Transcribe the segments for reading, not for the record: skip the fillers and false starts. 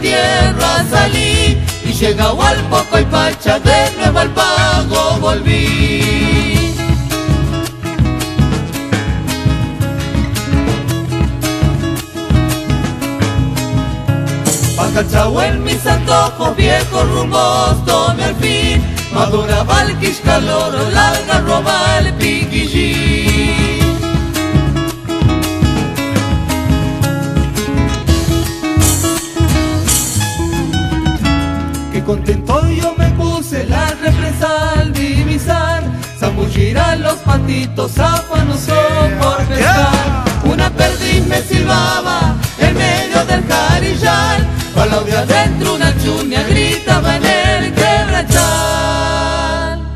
tierra salí, y llegado al poco y pacha de nuevo al pago volví. Pacachao en mis antojos, viejos rumbos tomé al fin, maduraba el quiscaloro, la algarroba, el piquillín. Qué contento yo me puse la represa al divisar, zambullir a los patitos afanoso por pescar. Una perdiz me silbaba en medio del jarillal, para de adentro una chuña gritaba en el quebrachal.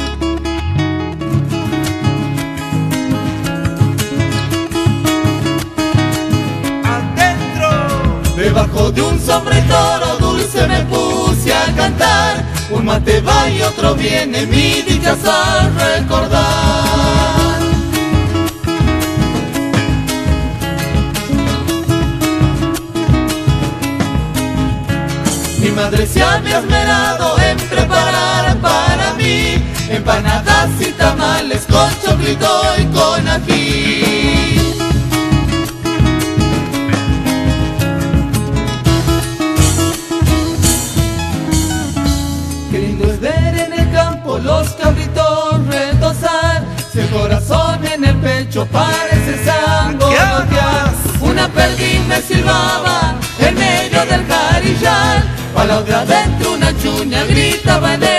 Adentro. Debajo de un sombrero dulce me puse a cantar, un mate va y otro viene, mi dichas al recordar. Mi madre se había esmerado en preparar para mí empanadas y tamales con choclito y con ají. Qué lindo es ver en el campo los cabritos retozar, si el corazón en el pecho parece sangolotear. Una perdiz me silbaba en medio del jarillal, para de adentro una chuña gritaba en